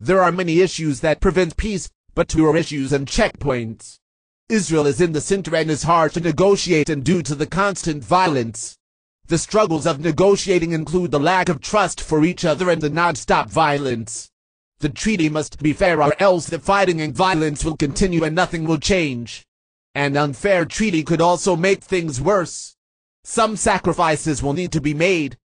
There are many issues that prevent peace, but two are issues and checkpoints. Israel is in the center and is hard to negotiate and due to the constant violence. The struggles of negotiating include the lack of trust for each other and the non-stop violence. The treaty must be fair or else the fighting and violence will continue and nothing will change. An unfair treaty could also make things worse. Some sacrifices will need to be made.